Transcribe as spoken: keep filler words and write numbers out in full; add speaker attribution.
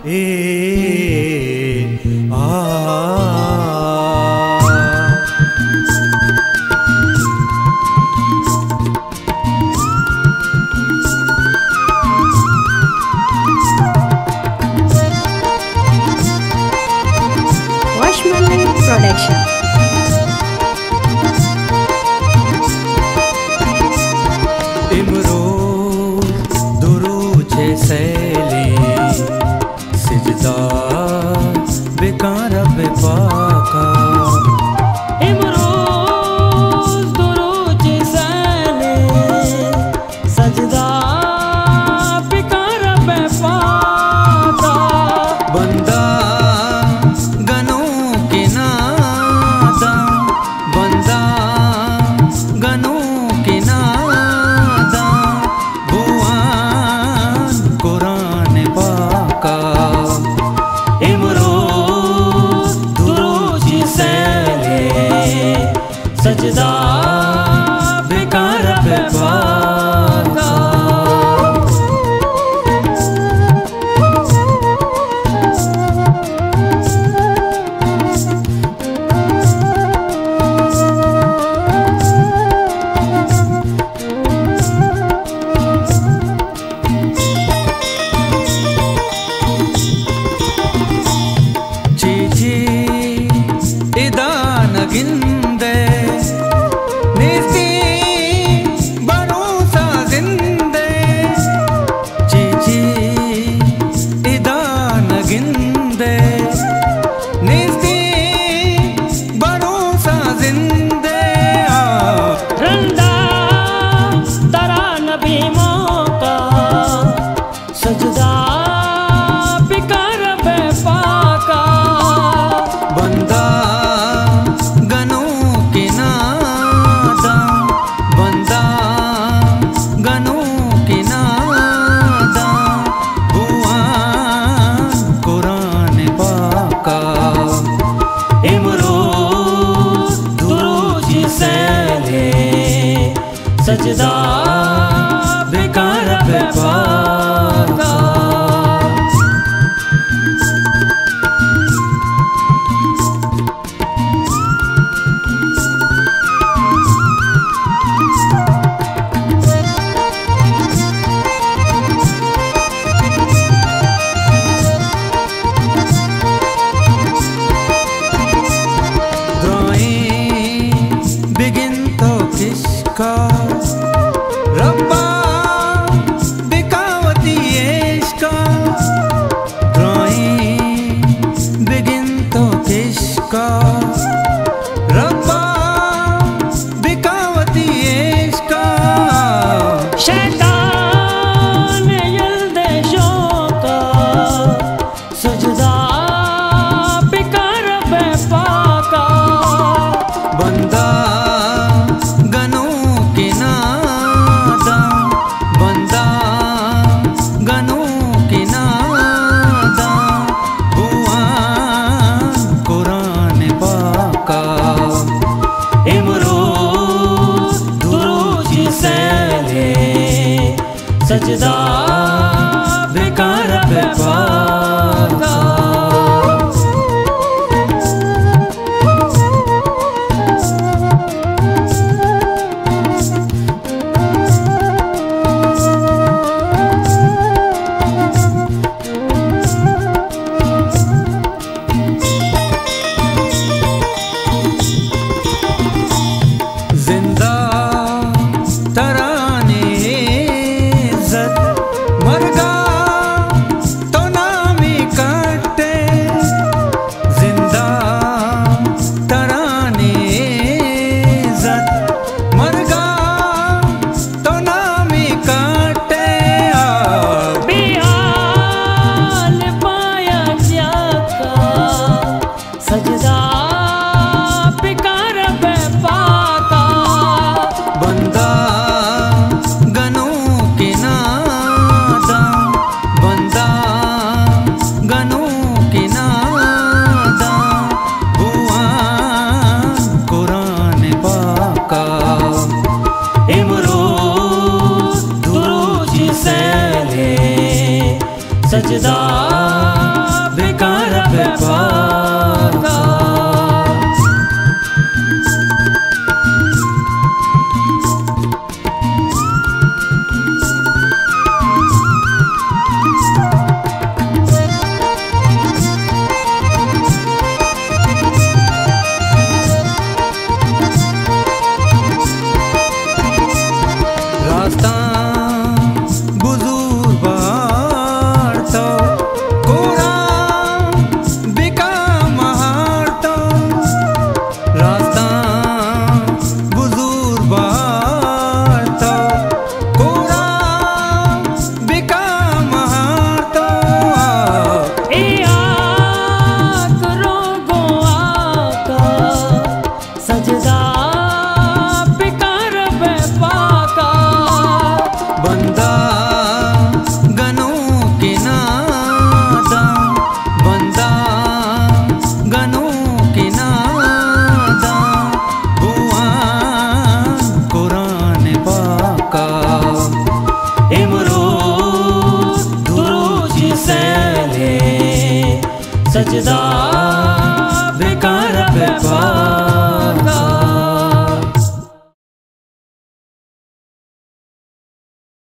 Speaker 1: ए आ
Speaker 2: Washman Production.
Speaker 1: Imroz दुरूचे सैली सिजदा बेकार बेपाका
Speaker 3: इमरोज दुरूचे सैली सजदा बेकार बेपाका
Speaker 1: बंदा गनों के नादा बंदा गनों के नादा बुआन कुरान पाका इमरोज दुरूची सैले सजदा बेकार बेपाका गिंदे निस्ती भरोसा जिंदे चीची इदान गिंदे निस्ती भरोसा जिंदे
Speaker 3: रंदा तरा नबी मौका सजदा बेकार बेपाका
Speaker 1: बंदा सजदा बेकार बेपाका ड्राइंग बिगिन तो किसका रब्बा बेकावती इश्का ड्राइंग बिगिन तो किसका रब्बा बेकावती इश्का
Speaker 3: शैतान यल्दे शोका सजदा बेकार बेपाका
Speaker 1: बंदा गनों के नादा बंदा गनों के नादा बुआन कुरान पाका इमरोज दुरूची सैले सजदा बेकार बेपाका जिंदा तराने इज्जत मरगा तो नामी काटे जिंदा तराने इज्जत मरगा तो नामी काटे
Speaker 3: बिहाल पाया जाका सजदा बेकार बेपाका
Speaker 1: बंदा गनों के नादा बंदा गनों के नादा बुआन कुरान पाका इमरोज दुरूची सैले सजदा
Speaker 3: सजदा